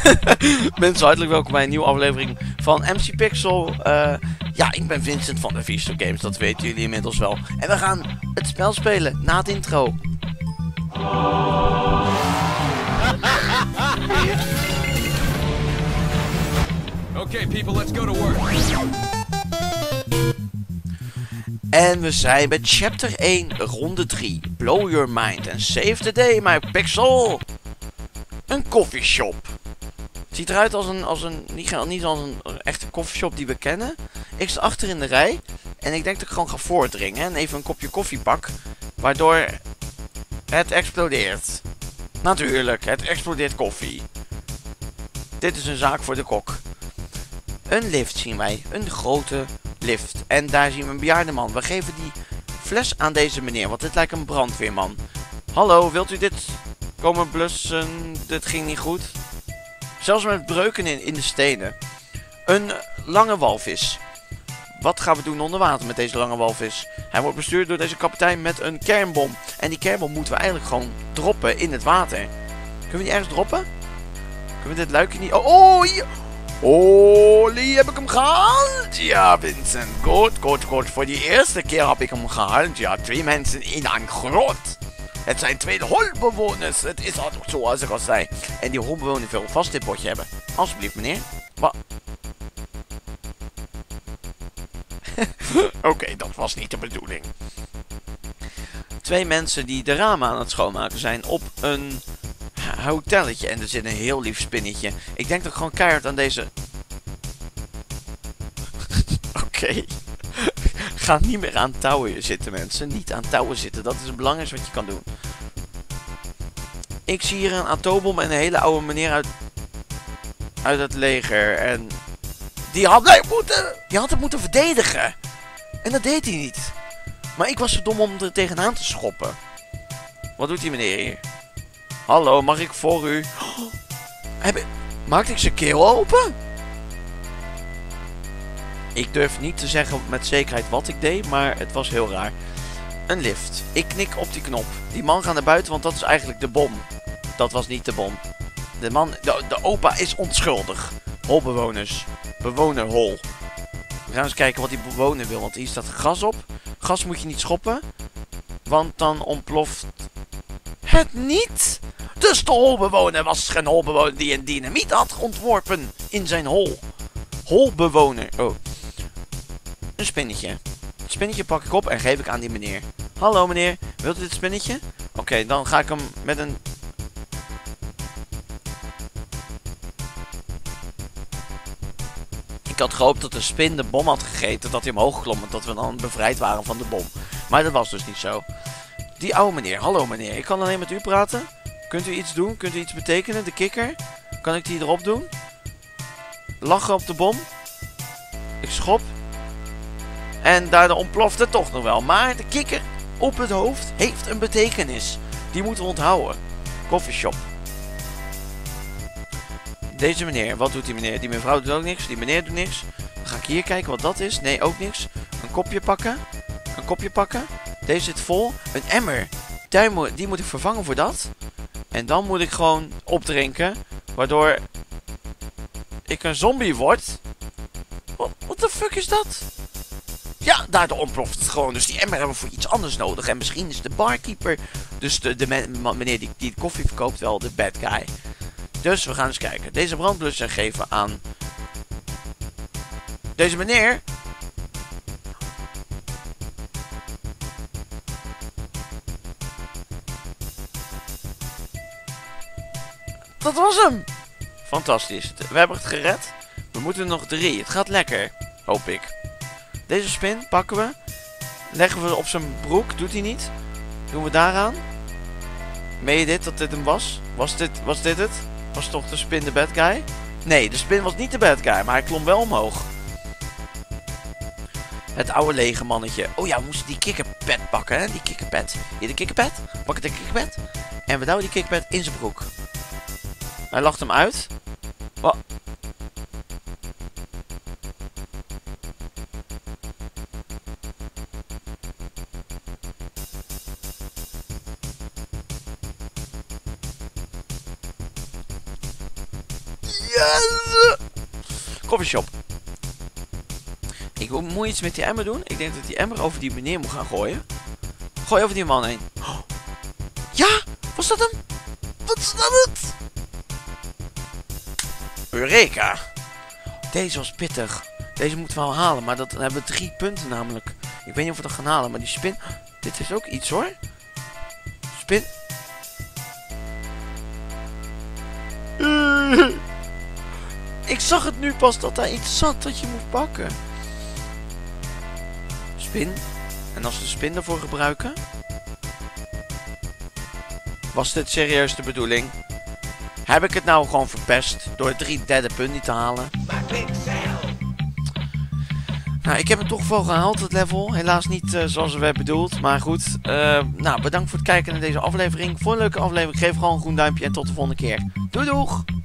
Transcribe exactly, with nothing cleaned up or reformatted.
Mensen, hartelijk welkom bij een nieuwe aflevering van M C Pixel. Uh, ja, ik ben Vincent van de Visto Games, dat weten jullie inmiddels wel. En we gaan het spel spelen na het intro. Okay, people, let's go to work. En we zijn bij chapter één, ronde drie. Blow your mind and save the day, my pixel. Een coffeeshop. Het ziet eruit als een, als een niet, niet als een echte coffeeshop die we kennen. Ik sta achter in de rij. En ik denk dat ik gewoon ga voordringen. En even een kopje koffie pak. Waardoor het explodeert. Natuurlijk, het explodeert koffie. Dit is een zaak voor de kok. Een lift zien wij. Een grote lift. En daar zien we een bejaarde man. We geven die fles aan deze meneer. Want dit lijkt een brandweerman. Hallo, wilt u dit komen blussen? Dit ging niet goed. Zelfs met breuken in, in de stenen. Een lange walvis. Wat gaan we doen onder water met deze lange walvis? Hij wordt bestuurd door deze kapitein met een kernbom. En die kernbom moeten we eigenlijk gewoon droppen in het water. Kunnen we die ergens droppen? Kunnen we dit luikje niet... Oh, oh, hier... Oh, hier heb ik hem gehaald. Ja, Vincent. Goed, goed, goed. Voor die eerste keer heb ik hem gehaald. Ja, twee mensen in een grot. Het zijn twee holbewoners. Het is altijd zoals ik al zei. En die holbewoners willen vast dit bordje hebben. Alsjeblieft, meneer. Wat? Oké, okay, dat was niet de bedoeling. Twee mensen die de ramen aan het schoonmaken zijn op een hotelletje. En er zit een heel lief spinnetje. Ik denk dat ik gewoon keihard aan deze... Oké. Okay. Ga niet meer aan touwen zitten, mensen. Niet aan touwen zitten. Dat is het belangrijkste wat je kan doen. Ik zie hier een atoombom en een hele oude meneer uit... uit het leger. En... Die had, nee, moeten, die had het moeten verdedigen. En dat deed hij niet. Maar ik was zo dom om er tegenaan te schoppen. Wat doet die meneer hier? Hallo, mag ik voor u... Oh, heb... Maakte ik zijn keel open? Ik durf niet te zeggen met zekerheid wat ik deed, maar het was heel raar. Een lift. Ik knik op die knop. Die man gaat naar buiten, want dat is eigenlijk de bom. Dat was niet de bom. De man, de, de opa is onschuldig. Holbewoners. Bewoner hol. We gaan eens kijken wat die bewoner wil, want hier staat gas op. Gas moet je niet schoppen, want dan ontploft het niet. Dus de holbewoner was geen holbewoner die een dynamiet had ontworpen in zijn hol. Holbewoner. Oh. Een spinnetje. Het spinnetje pak ik op en geef ik aan die meneer. Hallo meneer, wilt u dit spinnetje? Oké, okay, dan ga ik hem met een... Ik had gehoopt dat de spin de bom had gegeten, dat hij omhoog klom en dat we dan bevrijd waren van de bom. Maar dat was dus niet zo. Die oude meneer, hallo meneer, ik kan alleen met u praten. Kunt u iets doen? Kunt u iets betekenen? De kikker? Kan ik die erop doen? Lachen op de bom. Ik schop. En daardoor ontploft het toch nog wel. Maar de kikker op het hoofd heeft een betekenis. Die moeten we onthouden. Coffeeshop. Deze meneer, wat doet die meneer? Die mevrouw doet ook niks. Die meneer doet niks. Dan ga ik hier kijken wat dat is. Nee, ook niks. Een kopje pakken. Een kopje pakken. Deze zit vol. Een emmer. Die moet ik vervangen voor dat. En dan moet ik gewoon opdrinken. Waardoor ik een zombie word. What the fuck is dat? Ja, daardoor ontploft het gewoon. Dus die emmer hebben we voor iets anders nodig. En misschien is de barkeeper, dus de, de meneer die, die de koffie verkoopt, wel de bad guy. Dus we gaan eens kijken. Deze brandblusser geven aan deze meneer. Dat was hem. Fantastisch. We hebben het gered. We moeten nog drie. Het gaat lekker. Hoop ik. Deze spin pakken we. Leggen we op zijn broek. Doet hij niet. Doen we daaraan. Meen je dit dat dit hem was? Was dit, was dit het? Was toch de spin de bad guy? Nee, de spin was niet de bad guy. Maar hij klom wel omhoog. Het oude lege mannetje. Oh ja, we moesten die kikkerpet pakken. Hè? Die kikkerpet. Hier de kikkerpet. Pak de kikkerpet. En we douwen die kikkerpet in zijn broek. Hij lacht hem uit. Wat? Yes! Coffeeshop. Ik wil moet iets met die emmer doen. Ik denk dat die emmer over die meneer moet gaan gooien. Gooi over die man heen. Oh. Ja! Was dat hem? Wat is dat het? Eureka! Deze was pittig. Deze moeten we wel halen, maar dat, dan hebben we drie punten namelijk. Ik weet niet of we dat gaan halen, maar die spin... Dit is ook iets hoor. Spin... Uh. Ik zag het nu pas dat daar iets zat dat je moet pakken. Spin. En als we de spin ervoor gebruiken... Was dit serieus de bedoeling? Heb ik het nou gewoon verpest door drie derde punten niet te halen? Nou, ik heb het toch wel gehaald, het level. Helaas niet uh, zoals we hebben bedoeld. Maar goed, uh, nou, bedankt voor het kijken naar deze aflevering. Voor een leuke aflevering, geef gewoon een groen duimpje en tot de volgende keer. Doei doeg!